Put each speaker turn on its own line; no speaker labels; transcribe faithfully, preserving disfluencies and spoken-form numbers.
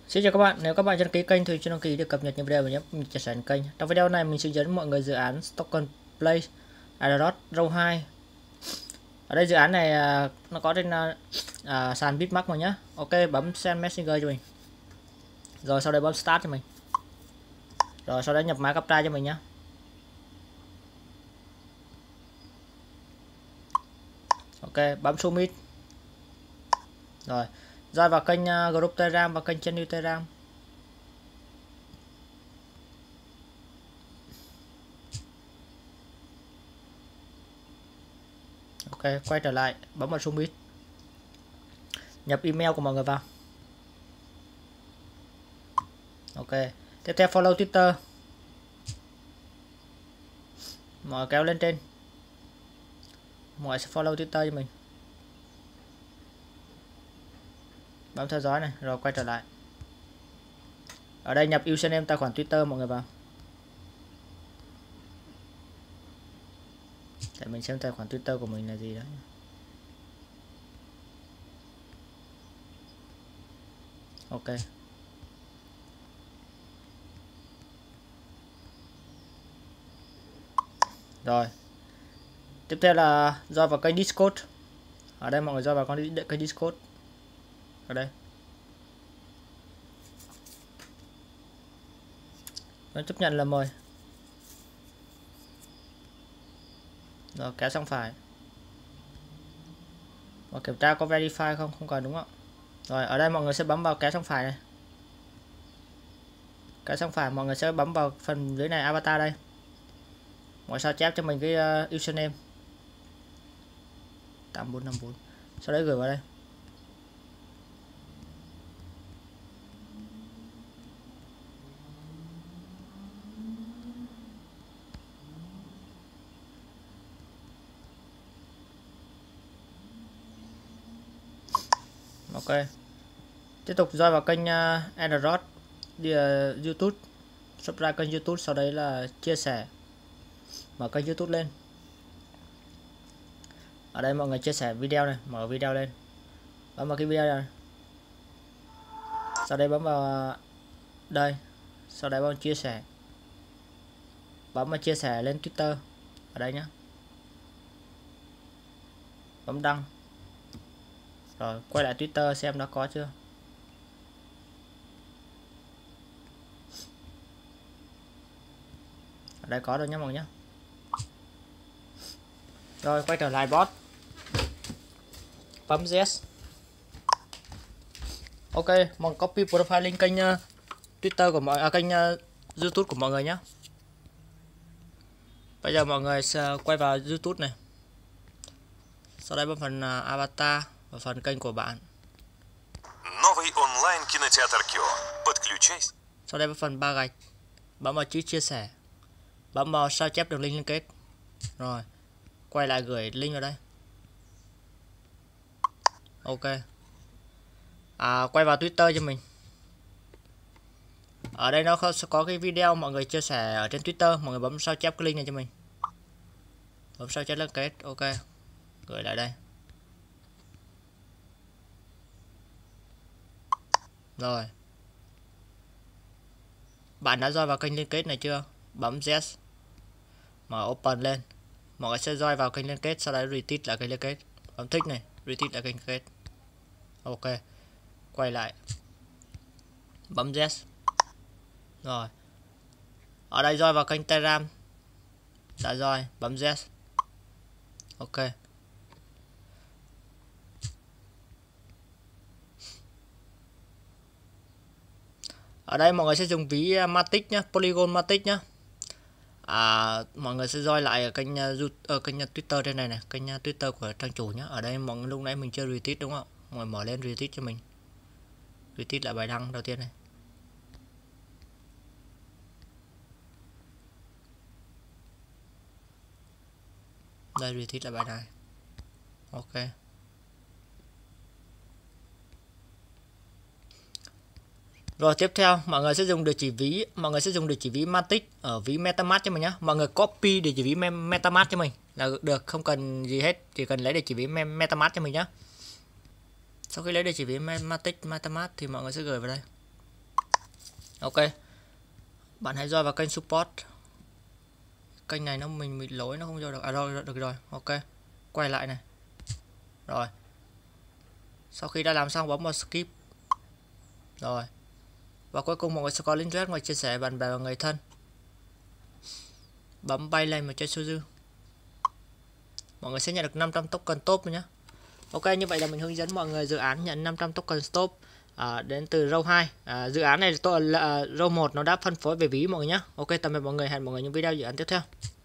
Xin chào các bạn, nếu các bạn chưa đăng ký kênh thì cho đăng ký để cập nhật những video và nhớ chia sẻ kênh. Trong video này mình sẽ dẫn mọi người dự án Token Play Airdrop Row hai. Ở đây dự án này nó có trên uh, sàn Bitmark mà nhá. Ok, bấm Send Messenger cho mình. Rồi sau đây bấm Start cho mình. Rồi sau đó nhập mã captcha cho mình nhá. Ok, bấm Submit. Rồi, rồi vào kênh uh, group Telegram và kênh channel Telegram. Ok, quay trở lại, bấm vào Submit. Nhập email của mọi người vào. Ok, tiếp theo follow Twitter. Mọi kéo lên trên. Mọi sẽ follow Twitter cho mình. Bấm theo dõi này, rồi quay trở lại. Ở đây nhập username tài khoản Twitter mọi người vào. Để mình xem tài khoản Twitter của mình là gì đó. Ok. Rồi. Tiếp theo là join vào kênh Discord. Ở đây mọi người join vào kênh Discord. Ở đây. Nó chấp nhận là mời. Rồi kéo sang phải. Và kiểm tra có verify không? Không cần đúng không? Rồi ở đây mọi người sẽ bấm vào kéo sang phải này. Kéo sang phải mọi người sẽ bấm vào phần dưới này avatar đây. Mọi sao chép cho mình cái uh, username tám bốn năm bốn. Sau đấy gửi vào đây. Ok. Tiếp tục join vào kênh uh, Airdrop đi uh, YouTube. Subscribe kênh YouTube, sau đấy là chia sẻ. Mở kênh YouTube lên. Ở đây mọi người chia sẻ video này, mở video lên. Bấm vào cái video này. Sau đây bấm vào đây. Sau đấy bấm chia sẻ. Bấm vào chia sẻ lên Twitter. Ở đây nhé. Bấm đăng. Rồi quay lại Twitter xem nó có chưa. Ở đây có rồi nhé mọi người nhé. Rồi quay trở lại bot. Bấm yes. Ok, mọi copy profile link kênh uh, Twitter của mọi à, kênh uh, YouTube của mọi người nhé. Bây giờ mọi người sẽ quay vào YouTube này. Sau đây bấm phần uh, avatar và phần kênh của bạn.
Новый онлайн-кинотеатр Кио. Подключайся.
Sau đây bấm phần ba gạch. Bấm vào chữ chia sẻ. Bấm vào sao chép đường link liên kết. Rồi, quay lại gửi link vào đây. Ok. À, quay vào Twitter cho mình. Ở đây nó sẽ có cái video mọi người chia sẻ ở trên Twitter. Mọi người bấm sao chép cái link này cho mình. Bấm sao chép liên kết. Ok. Gửi lại đây. Rồi. Bạn đã join vào kênh liên kết này chưa? Bấm yes. Mở open lên. Mọi người sẽ join vào kênh liên kết, sau đó retweet lại kênh liên kết. Bấm thích này, retweet lại kênh liên kết. Ok. Quay lại. Bấm yes. Rồi. Ở đây join vào kênh Telegram. Đã join, bấm yes. Ok. Ở đây mọi người sẽ dùng ví Matic nhá, Polygon Matic nhá. À, mọi người sẽ join lại ở kênh uh, kênh Twitter trên này này, kênh Twitter của trang chủ nhá. Ở đây mọi người lúc nãy mình chưa retweet đúng không? Mọi người mở lên retweet cho mình. Retweet lại bài đăng đầu tiên này. Đây retweet lại bài này. Ok. Rồi tiếp theo mọi người sẽ dùng địa chỉ ví, mọi người sẽ dùng địa chỉ ví Matic ở ví MetaMask cho mình nhé. Mọi người copy địa chỉ ví MetaMask cho mình là được, không cần gì hết, chỉ cần lấy địa chỉ ví MetaMask cho mình nhé. Sau khi lấy địa chỉ ví Matic MetaMask thì mọi người sẽ gửi vào đây. Ok, bạn hãy join vào kênh support. Kênh này nó mình bị lỗi, nó không vô được. À rồi, được rồi. Ok, quay lại này. Rồi, sau khi đã làm xong bấm vào skip. Rồi, và cuối cùng mọi người sẽ có link direct ngoài chia sẻ bạn bè và người thân. Bấm bay lên mà chơi Suzu. Mọi người sẽ nhận được năm trăm token top nhé. Ok, như vậy là mình hướng dẫn mọi người dự án nhận năm trăm token top à, đến từ row hai. À, dự án này tôi là uh, row một nó đã phân phối về ví mọi người nhé. Ok, tạm biệt mọi người, hẹn mọi người những video dự án tiếp theo.